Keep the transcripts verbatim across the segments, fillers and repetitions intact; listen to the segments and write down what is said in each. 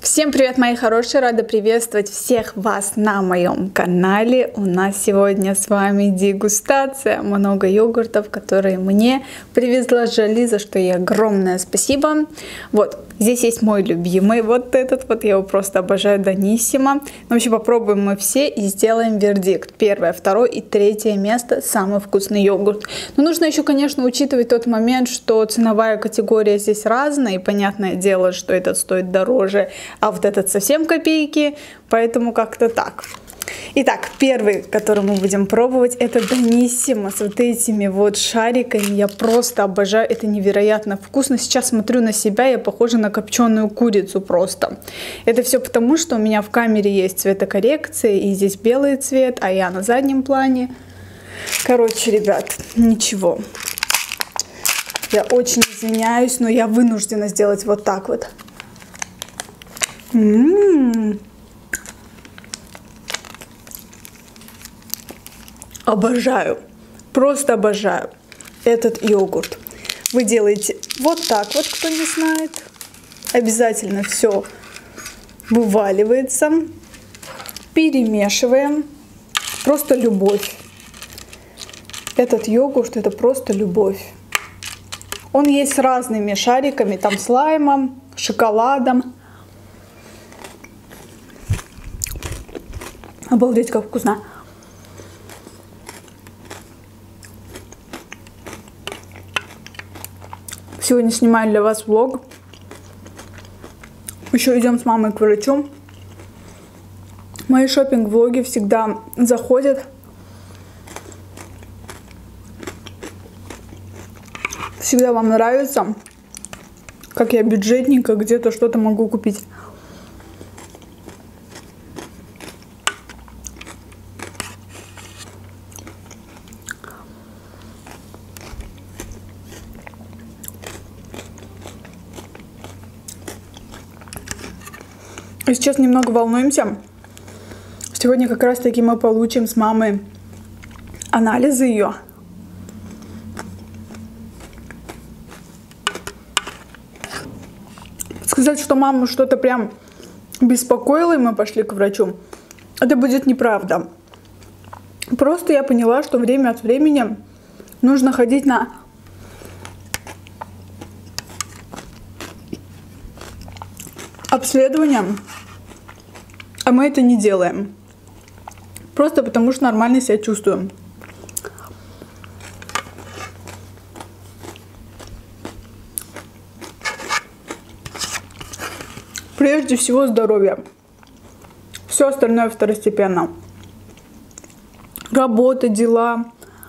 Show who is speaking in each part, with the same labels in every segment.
Speaker 1: Всем привет, мои хорошие! Рада приветствовать всех вас на моем канале. У нас сегодня с вами дегустация. Много йогуртов, которые мне привезла Жали, за что ей огромное спасибо. Вот, здесь есть мой любимый, вот этот вот, я его просто обожаю, Даниссимо. Но вообще попробуем мы все и сделаем вердикт. Первое, второе и третье место — самый вкусный йогурт. Но нужно еще, конечно, учитывать тот момент, что ценовая категория здесь разная. И понятное дело, что этот стоит дороже, а вот этот совсем копейки, поэтому как-то так. Итак, первый, который мы будем пробовать, это Даниссимо с вот этими вот шариками. Я просто обожаю, это невероятно вкусно. Сейчас смотрю на себя, я похожа на копченую курицу просто. Это все потому, что у меня в камере есть цветокоррекция, и здесь белый цвет, а я на заднем плане. Короче, ребят, ничего. Я очень извиняюсь, но я вынуждена сделать вот так вот. М-м-м. Обожаю, просто обожаю этот йогурт. Вы делаете вот так вот, кто не знает. Обязательно все вываливается. Перемешиваем. Просто любовь. Этот йогурт — это просто любовь. Он есть с разными шариками, там с лаймом, шоколадом. Обалдеть, как вкусно. Сегодня снимаю для вас влог. Еще идем с мамой к врачу. Мои шопинг-влоги всегда заходят. Всегда вам нравится, как я бюджетненько где-то что-то могу купить. Сейчас немного волнуемся. Сегодня как раз таки мы получим с мамой анализы ее. Сказать, что маму что-то прям беспокоило, и мы пошли к врачу, это будет неправда. Просто я поняла, что время от времени нужно ходить на обследование. А мы это не делаем. Просто потому что нормально себя чувствуем. Прежде всего здоровье. Все остальное второстепенно. Работа, дела.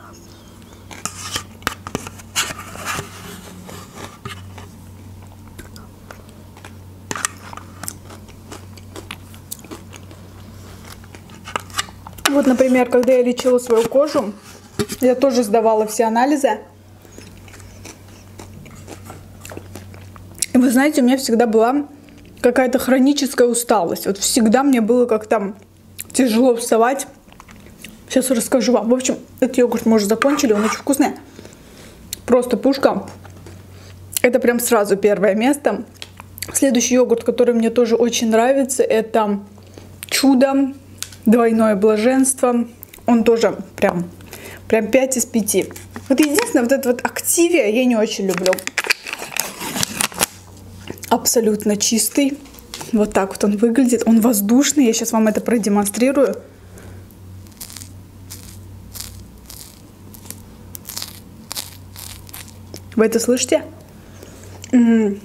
Speaker 1: Вот, например, когда я лечила свою кожу, я тоже сдавала все анализы. И вы знаете, у меня всегда была какая-то хроническая усталость. Вот всегда мне было как-то тяжело вставать. Сейчас расскажу вам. В общем, этот йогурт мы уже закончили, он очень вкусный. Просто пушка. Это прям сразу первое место. Следующий йогурт, который мне тоже очень нравится, это Чудо. Двойное блаженство. Он тоже прям, прям пять из пяти. Вот единственное, вот это вот Активия я не очень люблю. Абсолютно чистый. Вот так вот он выглядит. Он воздушный. Я сейчас вам это продемонстрирую. Вы это слышите? М-м-м.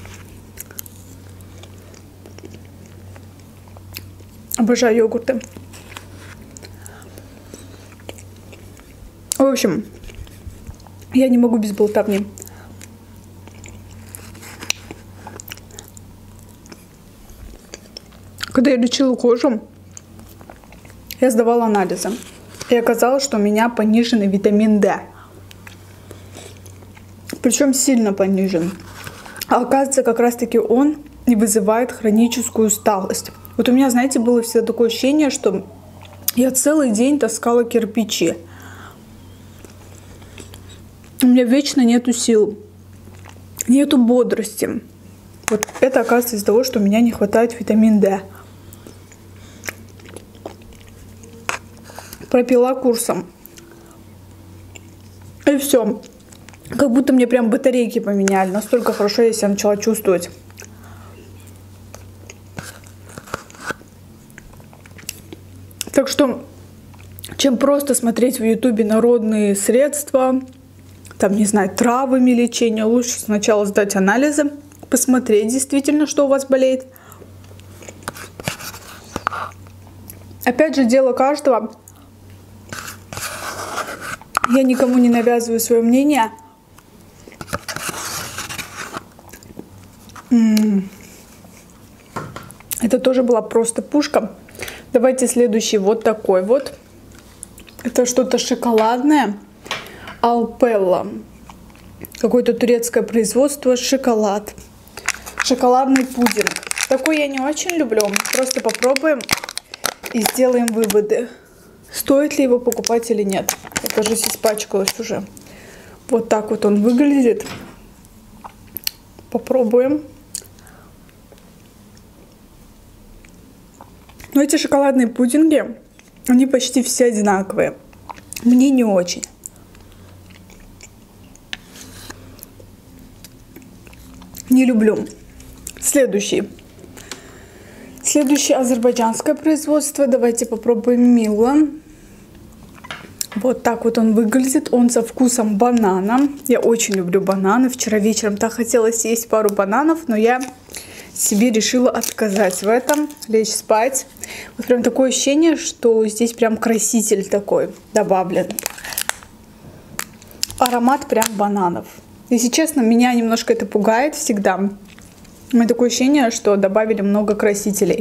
Speaker 1: Обожаю йогурты. В общем, я не могу без болтовни. Когда я лечила кожу, я сдавала анализы. И оказалось, что у меня пониженный витамин Д. Причем сильно понижен. А оказывается, как раз таки он и вызывает хроническую усталость. Вот у меня, знаете, было всегда такое ощущение, что я целый день таскала кирпичи. У меня вечно нету сил, нету бодрости. Вот это оказывается из-за того, что у меня не хватает витамин D. Пропила курсом. И все. Как будто мне прям батарейки поменяли. Настолько хорошо я себя начала чувствовать. Так что, чем просто смотреть в ютубе народные средства, там, не знаю, травами лечения, лучше сначала сдать анализы, посмотреть действительно, что у вас болеет. Опять же, дело каждого. Я никому не навязываю свое мнение. Это тоже была просто пушка. Давайте следующий вот такой вот. Это что-то шоколадное. Алпелла. Какое-то турецкое производство. Шоколад. Шоколадный пудинг. Такой я не очень люблю. Просто попробуем и сделаем выводы. Стоит ли его покупать или нет. Я, кажется, испачкалась уже. Вот так вот он выглядит. Попробуем. Но эти шоколадные пудинги, они почти все одинаковые. Мне не очень. Не люблю. Следующий. Следующее азербайджанское производство. Давайте попробуем Мила. Вот так вот он выглядит. Он со вкусом банана. Я очень люблю бананы. Вчера вечером так хотелось съесть пару бананов, но я себе решила отказать в этом, лечь спать. Вот прям такое ощущение, что здесь прям краситель такой добавлен. Аромат прям бананов. Если честно, меня немножко это пугает всегда. У меня такое ощущение, что добавили много красителей.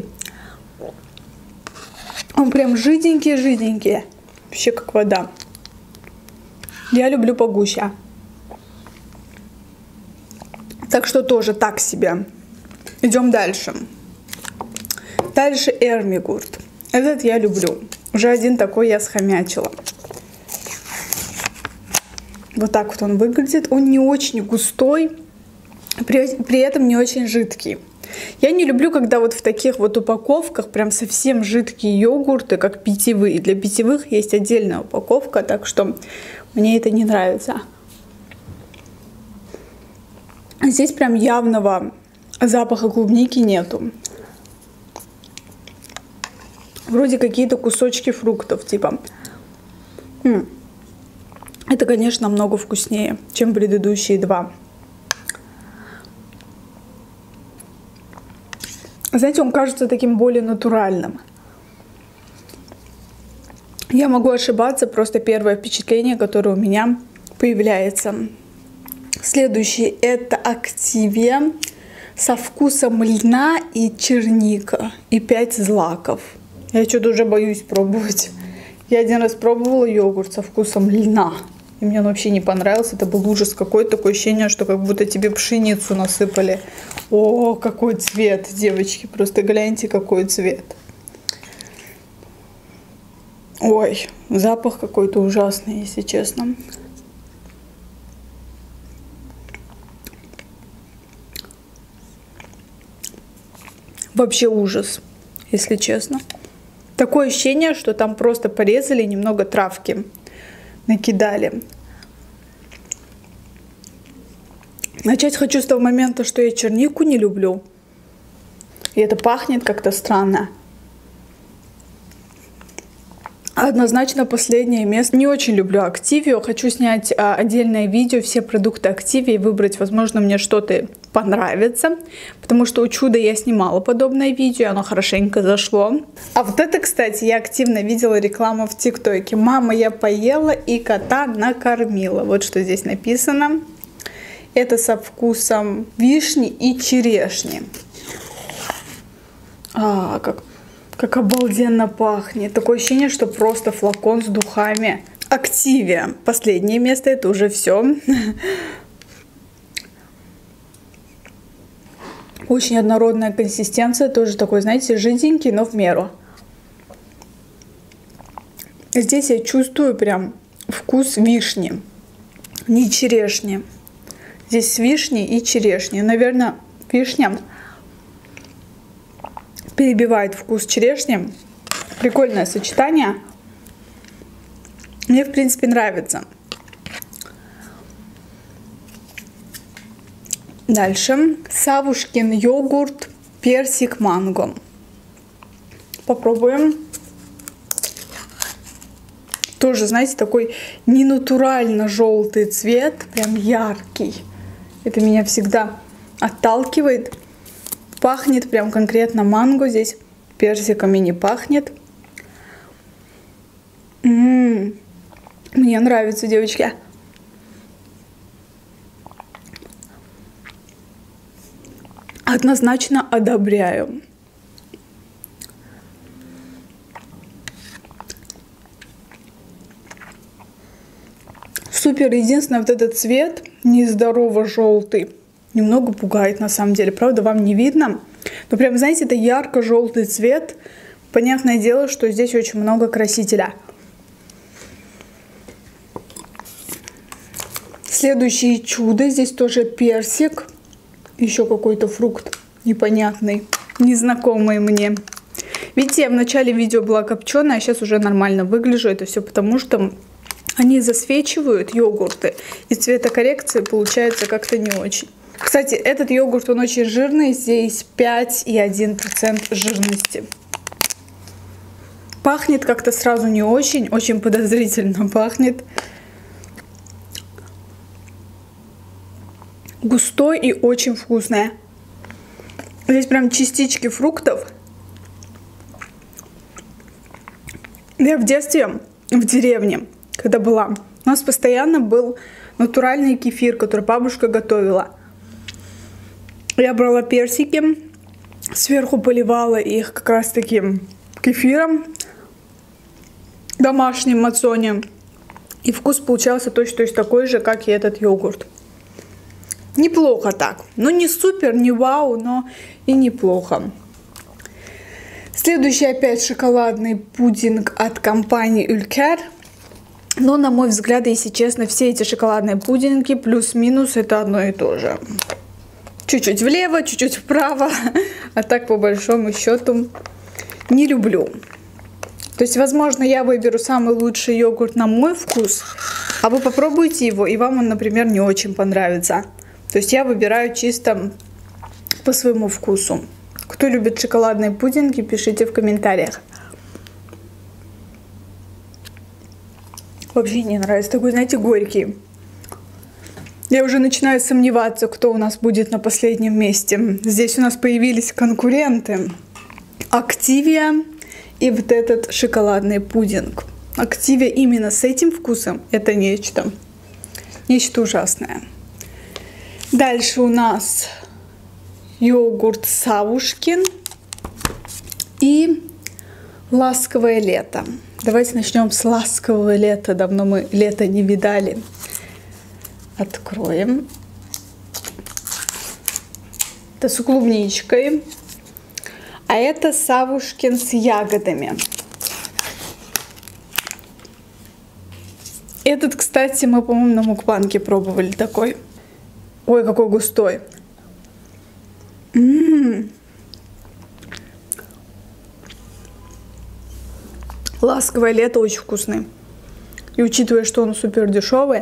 Speaker 1: Он прям жиденький-жиденький. Вообще как вода. Я люблю погуще. Так что тоже так себе. Идем дальше. Дальше Эрмигурт. Этот я люблю. Уже один такой я схомячила. Вот так вот он выглядит. Он не очень густой, при, при этом не очень жидкий. Я не люблю, когда вот в таких вот упаковках прям совсем жидкие йогурты, как питьевые. Для питьевых есть отдельная упаковка, так что мне это не нравится. Здесь прям явного запаха клубники нету. Вроде какие-то кусочки фруктов, типа. М-м. Это, конечно, намного вкуснее, чем предыдущие два. Знаете, он кажется таким более натуральным. Я могу ошибаться, просто первое впечатление, которое у меня появляется. Следующий это Активия со вкусом льна и черника и пять злаков. Я что-то уже боюсь пробовать. Я один раз пробовала йогурт со вкусом льна. И мне он вообще не понравился. Это был ужас какой-то. Такое ощущение, что как будто тебе пшеницу насыпали. О, какой цвет, девочки. Просто гляньте, какой цвет. Ой, запах какой-то ужасный, если честно. Вообще ужас, если честно. Такое ощущение, что там просто порезали немного травки. Накидали. Начать хочу с того момента, что я чернику не люблю. И это пахнет как-то странно. Однозначно последнее место. Не очень люблю Активию. Хочу снять а, отдельное видео, все продукты Активии, выбрать, возможно, мне что-то понравится. Потому что у Чуда я снимала подобное видео, оно хорошенько зашло. А вот это, кстати, я активно видела рекламу в ТикТоке. Мама, я поела и кота накормила. Вот что здесь написано. Это со вкусом вишни и черешни. А, как... Как обалденно пахнет. Такое ощущение, что просто флакон с духами. Активия. Последнее место. Это уже все. Очень однородная консистенция. Тоже такой, знаете, жиденький, но в меру. Здесь я чувствую прям вкус вишни. Не черешни. Здесь с вишней и черешней. Наверное, вишня. Перебивает вкус черешни. Прикольное сочетание. Мне, в принципе, нравится. Дальше. Савушкин йогурт, персик, манго. Попробуем. Тоже, знаете, такой ненатурально желтый цвет. Прям яркий. Это меня всегда отталкивает. Пахнет прям конкретно манго. Здесь персиками не пахнет. М-м-м. Мне нравится, девочки. Однозначно одобряю. Супер. Единственное, вот этот цвет нездорово желтый немного пугает на самом деле. Правда, вам не видно. Но прям, знаете, это ярко-желтый цвет. Понятное дело, что здесь очень много красителя. Следующее чудо. Здесь тоже персик. Еще какой-то фрукт непонятный, незнакомый мне. Видите, я в начале видео была копченая, а сейчас уже нормально выгляжу. Это все потому, что они засвечивают йогурты, и цветокоррекция получается как-то не очень. Кстати, этот йогурт, он очень жирный. Здесь пять и один процент жирности. Пахнет как-то сразу не очень, очень подозрительно пахнет. Густой и очень вкусное. Здесь прям частички фруктов. Я в детстве в деревне, когда была, у нас постоянно был натуральный кефир, который бабушка готовила. Я брала персики, сверху поливала их как раз таки кефиром домашним мацони. И вкус получался точно такой же, как и этот йогурт. Неплохо так. Ну, не супер, не вау, но и неплохо. Следующий опять шоколадный пудинг от компании Ülker. Но, на мой взгляд, если честно, все эти шоколадные пудинги плюс-минус это одно и то же. Чуть-чуть влево, чуть-чуть вправо. А так, по большому счету, не люблю. То есть, возможно, я выберу самый лучший йогурт на мой вкус, а вы попробуйте его, и вам он, например, не очень понравится. То есть я выбираю чисто по своему вкусу. Кто любит шоколадные пудинги, пишите в комментариях. Вообще не нравится. Такой, знаете, горький. Я уже начинаю сомневаться, кто у нас будет на последнем месте. Здесь у нас появились конкуренты. Активия и вот этот шоколадный пудинг. Активия именно с этим вкусом — это нечто. Нечто ужасное. Дальше у нас йогурт Савушкин и ласковое лето. Давайте начнем с ласкового лета. Давно мы лето не видали. Откроем. Это с клубничкой. А это Савушкин с ягодами. Этот, кстати, мы, по-моему, на мукбанге пробовали такой. Ой, какой густой. М-м-м. Ласковое лето очень вкусный. И учитывая, что он супер дешевый,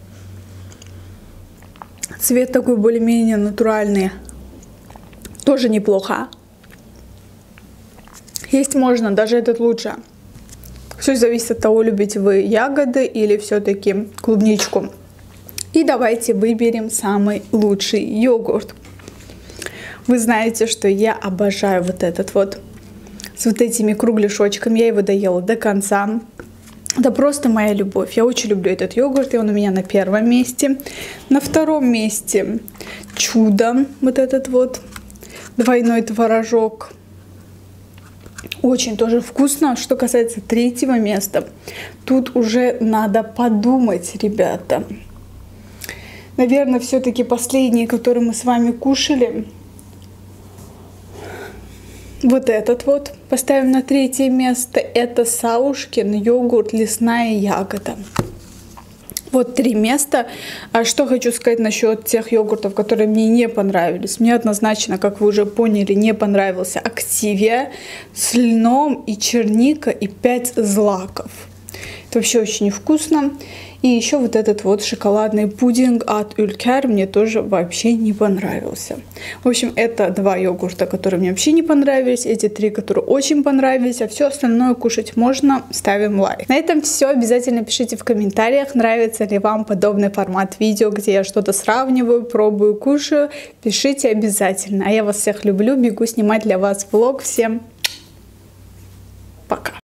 Speaker 1: цвет такой более-менее натуральный, тоже неплохо. Есть можно, даже этот лучше. Все зависит от того, любите вы ягоды или все-таки клубничку. И давайте выберем самый лучший йогурт. Вы знаете, что я обожаю вот этот вот с вот этими кругляшочками. Я его доела до конца. Это просто моя любовь. Я очень люблю этот йогурт, и он у меня на первом месте. На втором месте чудо, вот этот вот двойной творожок. Очень тоже вкусно. Что касается третьего места, тут уже надо подумать, ребята. Наверное, все-таки последний, который мы с вами кушали, вот этот вот поставим на третье место. Это Савушкин йогурт лесная ягода. Вот три места. А что хочу сказать насчет тех йогуртов, которые мне не понравились. Мне однозначно, как вы уже поняли, не понравился Activia с льном и черника и пять злаков. Это вообще очень невкусно. И еще вот этот вот шоколадный пудинг от Ülker мне тоже вообще не понравился. В общем, это два йогурта, которые мне вообще не понравились. Эти три, которые очень понравились. А все остальное кушать можно. Ставим лайк. На этом все. Обязательно пишите в комментариях, нравится ли вам подобный формат видео, где я что-то сравниваю, пробую, кушаю. Пишите обязательно. А я вас всех люблю. Бегу снимать для вас влог. Всем пока.